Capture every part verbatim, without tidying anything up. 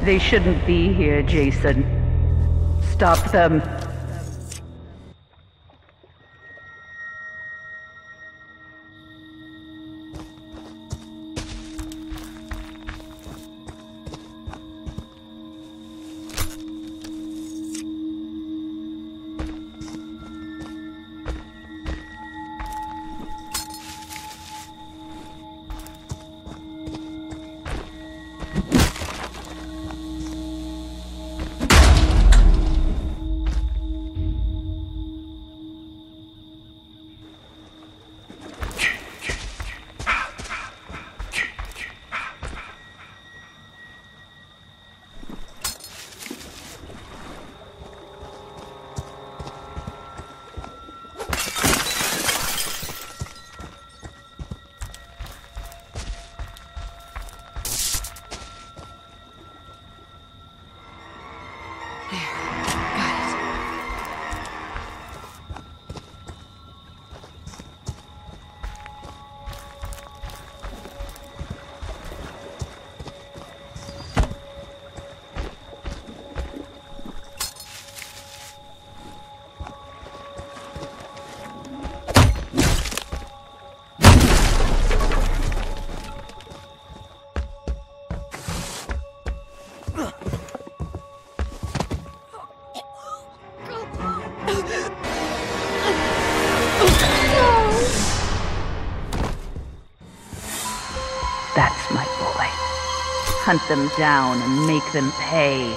They shouldn't be here, Jason. Stop them. That's my boy. Hunt them down and make them pay.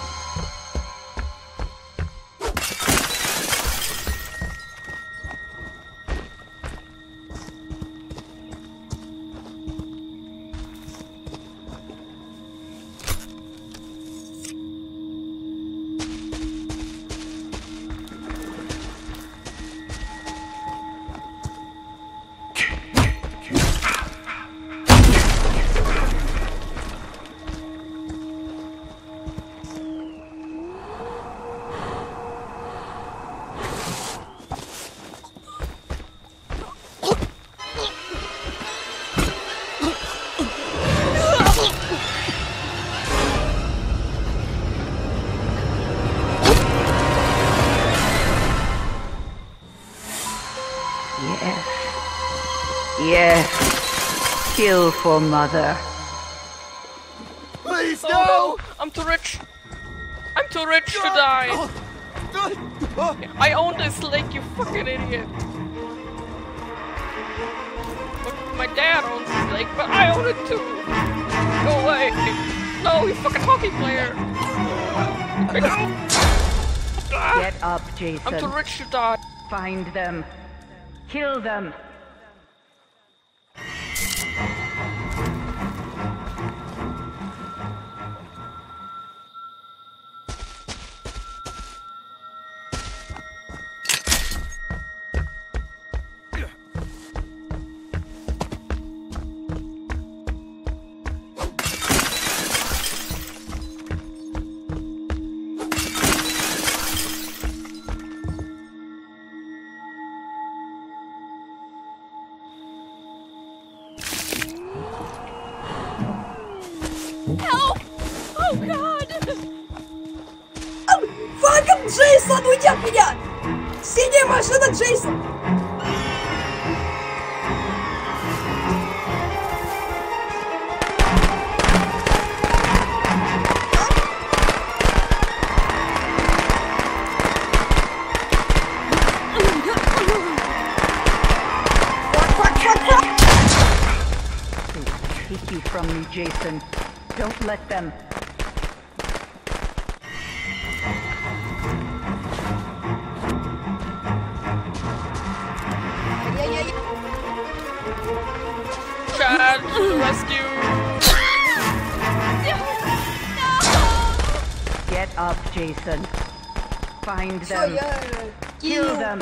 Yes. Kill for mother. Please, Oh, no! no! I'm too rich! I'm too rich to die! I own this lake, you fucking idiot! But my dad owns this lake, but I own it too! Go away! No, you fucking hockey player! Get up, Jason. I'm too rich to die! Find them. Kill them. Help! Oh god! Fucking Джейсон, уйди от меня! Синяя машина, Джейсон! Take you from me, Jason. Don't let them. Chad, to the rescue! Get up, Jason. Find Всё, them. я... Kill them.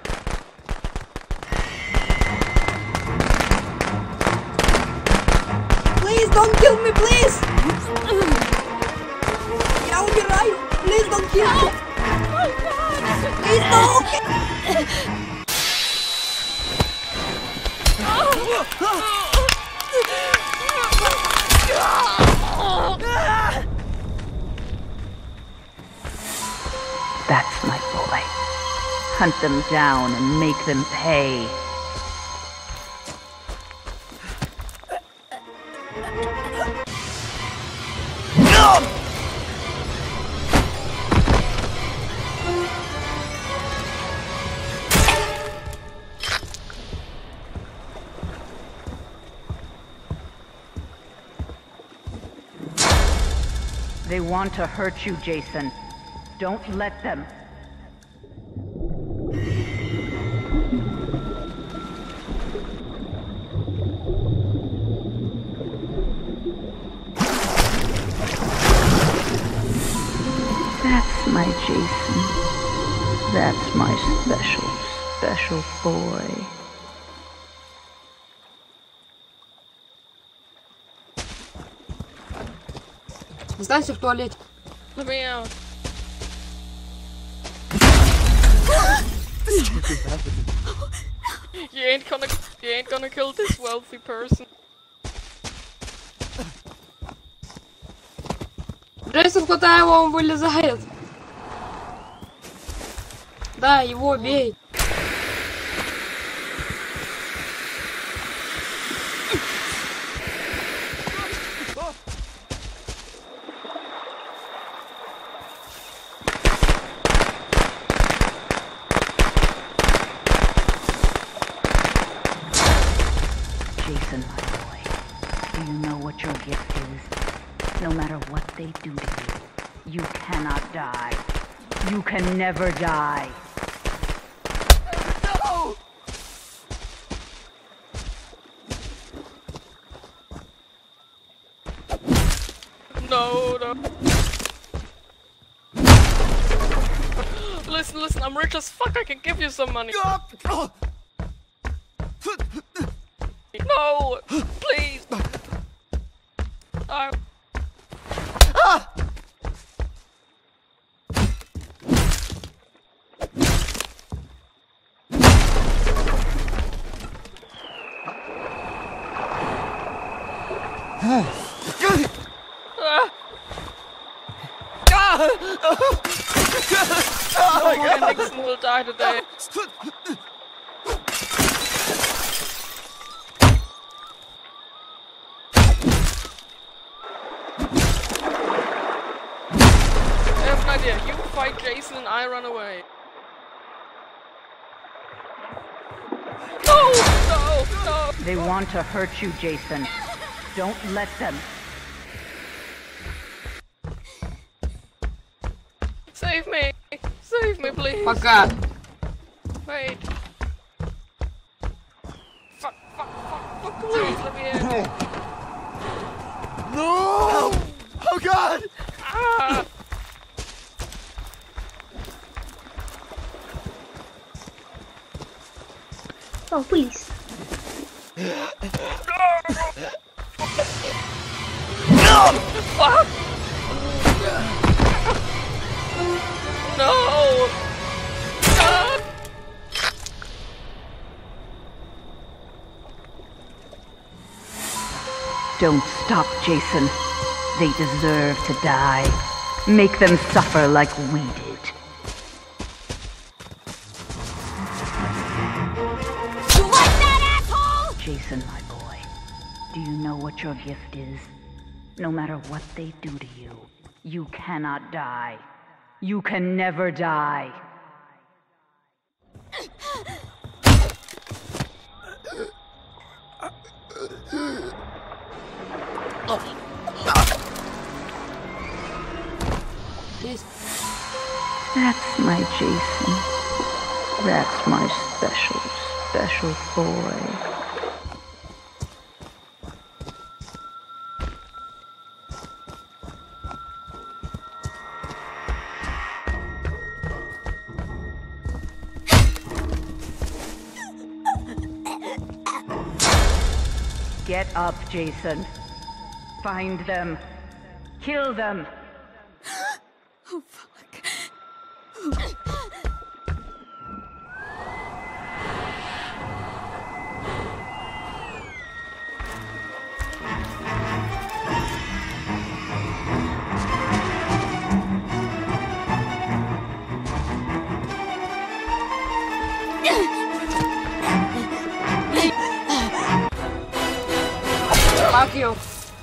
Please don't kill me, please! Я умираю! Please don't kill me! Please don't! That's my boy. Hunt them down and make them pay. They want to hurt you, Jason. Don't let them. That's my Jason. That's my special, special boy. Останься в туалете. Let me out. You ain't gonna, you ain't gonna kill this wealthy person. Джейсон, хватай его, он вылезает. Да, его бей. Jason, my boy, do you know what your gift is? No matter what they do to you, you cannot die. You can never die. No! No, no. Listen, listen, I'm rich as fuck, I can give you some money. No! Please! I... No more Nixon will die today. I have an idea. You fight Jason and I run away. No! No! No! They want to hurt you, Jason. Don't let them. Save me! Save me, please! Пока. Wait. Fuck, fuck, fuck, fuck, please, let me in. No! Oh God! Ah! Oh, please. Fuck! No! God! Don't stop, Jason. They deserve to die. Make them suffer like we did. You like that, asshole? Jason, my boy, do you know what your gift is? No matter what they do to you, you cannot die. You can never die. That's my Jason. That's my special, special boy. Get up, Jason. Find them. Kill them. Oh, fuck. you.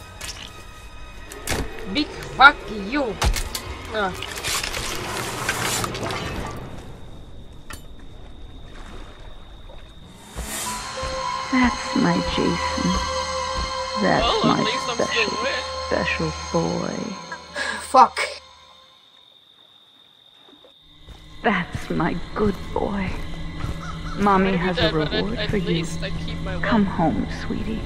Big fuck you. Uh. That's my Jason. That's Well, at my least I'm still special, rich. special boy. Fuck. That's my good boy. Mommy Maybe has that, a but at, reward at for you. least I keep my Come wealth. home, sweetie.